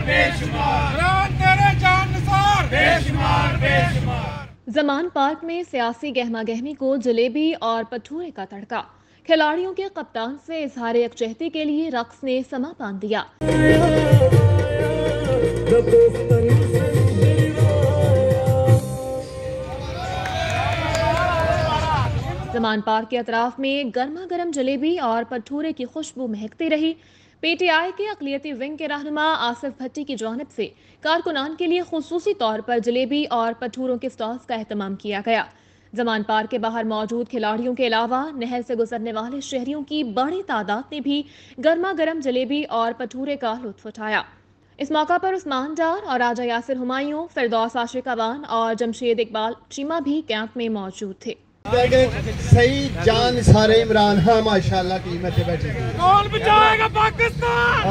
Zaman park में सियासी गहमा गहमी को जलेबी और भटूरे का तड़का। खिलाड़ियों के कप्तान से इजहार यकजहती के लिए रक्स ने समा बांध दिया। जमान पार्क के अतराफ में गर्मा गर्म जलेबी और भटूरे की खुशबू महकती रही। पीटीआई के अक़लियती विंग के रहनुमा आसिफ भट्टी की जानिब से कारकुनान के लिए खुसूसी तौर पर जलेबी और भटूरों के स्टॉल्स का एहतमाम किया गया। जमान पार्क के बाहर मौजूद खिलाड़ियों के अलावा नहर से गुजरने वाले शहरियों की बड़ी तादाद ने भी गर्मा गर्म जलेबी और भटूरे का लुत्फ उठाया। इस मौका पर उस्मान डार और राजा यासिर हुमायूं, फिरदौस आशिक अवान और जमशेद इकबाल चीमा भी कैंप में मौजूद थे। सही जान सारे इमरान खान माशाल्लाह टीम में बैठे। कौन बचाएगा पाकिस्तान?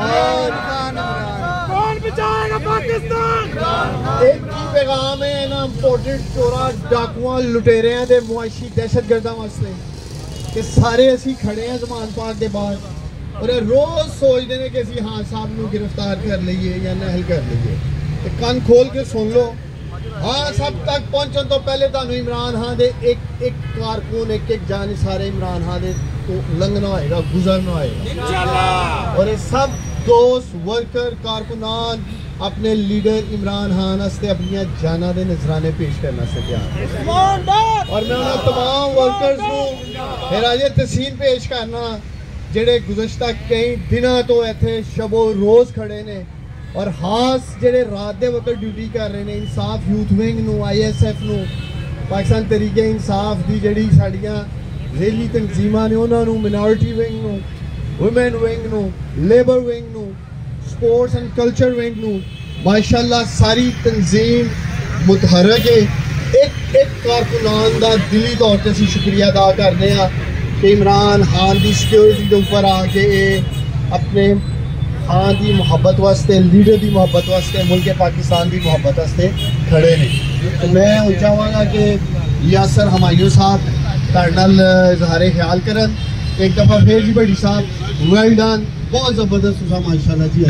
कौन बचाएगा पाकिस्तान? एक ही पैगाम है ना, इम्पोर्टेंट चोरा डाकुआ लुटेरे दे मुआशी दहशतगर्दा वास्ते कि सारे असी खड़े हैं जमान पार्क के बाहर और रोज सोचते हैं कि असी हाँ साहब को गिरफ्तार कर लीए या नहल कर लीए। तो कान खोल के सुन लो। हाँ, सब तक पहुंचने तो पहले तुहानू इमरान खान दे एक एक कारकुन एक एक जान सारे इमरान खान दे तो लंघना होएगा, गुजरना होएगा इंशाल्लाह। और ये सब दोस्त वर्कर कारकुनान अपने लीडर इमरान खान वास्ते अपनी जाना दे नजराने पेश करना से तैयार। और मैं उन्हें तमाम वर्कर्स को मेरा ये तहसीन पेश करना जेडे गुज़श्ता कई दिनों तो इत्थे शबो रोज खड़े ने और खास जेडे रात दे वक्त ड्यूटी कर रहे हैं। इंसाफ यूथ विंग नू, ISF नू, पाकिस्तान तरीके इंसाफ दी जेडी साड़ियां रेली तंजीमां ने उन्हां नू, मिनॉरिटी विंग नू, वुमेन विंग नू, लेबर विंग नू, स्पोर्ट्स एंड कल्चर विंग नू, माशाल्लाह सारी तंजीम मुतहरक है। एक एक कारकुनान दा दिली तौर ते असीं शुक्रिया अदा करते हैं कि इमरान खान की सिक्योरिटी के ऊपर आके अपने खान की मुहब्बत वास्ते, लीडर की मुहब्बत वास्ते, मुल्क पाकिस्तान की मुहब्बत वास्ते खड़े ने। तो मैं चाहवागा कि यासर हुमायूं साहब इजहार ख्याल करन। एक दफ़ा फिर जी भट्टी साहब वेल डन, बहुत जबरदस्त माशाल्लाह जी।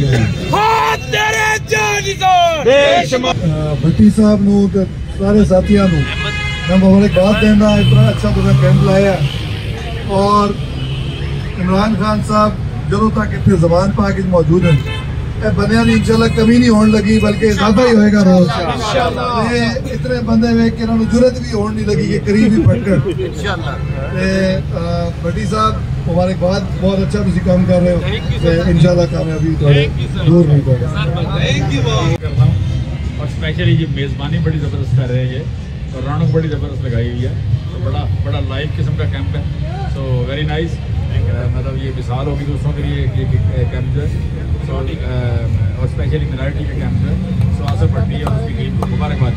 भट्टी साहब नू सारे साथियों को मैं मुबारकबाद देना, इतना अच्छा तुमने कैंप लाया। और इमरान खान साहब जो तक इतने जबान पाक मौजूद हैं बंद इंशाल्लाह कमी नहीं होने लगी बल्कि इजाफा ही होएगा रोज। इतने बंदे वेख के जरूरत भी होने नहीं लगी कि करीब ही पटकर। भट्टी साहब मुबारकबाद, बहुत अच्छा तुम काम कर रहे हो। इंशाल्लाह कामयाबी दूर नहीं पड़ेगा। और स्पेशली ये मेज़बानी बड़ी ज़बरदस्त कर रहे हैं ये, और रौनक बड़ी ज़बरदस्त लगाई हुई है। तो बड़ा लाइव किस्म का कैंप है। So very nice. मतलब ये मिसाल होगी दूसरों के लिए ये कैंप जो है। सो और स्पेशली मिनॉरिटी का कैंप जो है। सो आसिफ भट्टी और उसकी टीम को मुबारकबाद।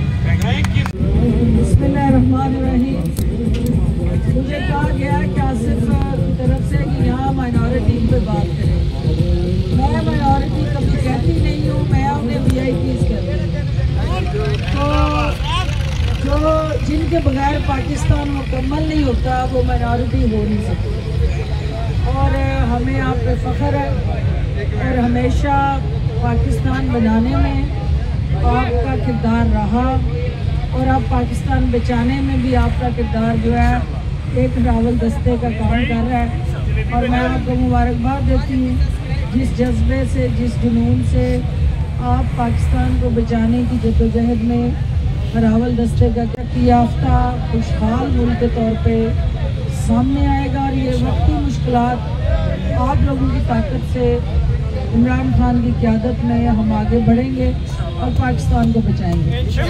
बिस्मिल्लाहिर्रहमानिर्रहीम। मुझे कहा गया कि आसिफ की तरफ से कि यहाँ माइनॉरिटी पे बात करें। मैं माइनॉरिटी कभी कहती नहीं हूँ, मैं उन्हें VIPs कहती हूँ। तो जो जिनके बगैर पाकिस्तान मुकम्मल नहीं होता वो माइनॉरिटी हो नहीं सकती। और हमें आप पे फ़ख्र है और हमेशा पाकिस्तान बनाने में आपका किरदार रहा और अब पाकिस्तान बचाने में भी आपका किरदार जो है एक रावल दस्ते का काम कर रहा है। और मैं आपको मुबारकबाद देती हूँ जिस जज्बे से, जिस जुनून से आप पाकिस्तान को बचाने की जद्दोजहद में रावल दस्ते का तरक्की याफ्ता खुशहाल मुल्क के तौर पे सामने आएगा। और ये वक्ती मुश्किलात आप लोगों की ताकत से इमरान खान की क़यादत में हम आगे बढ़ेंगे और पाकिस्तान को बचाएंगे। जी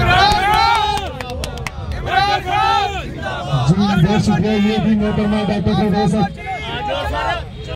बहुत शुक्रिया। ये भी मोहतरमा डॉक्टर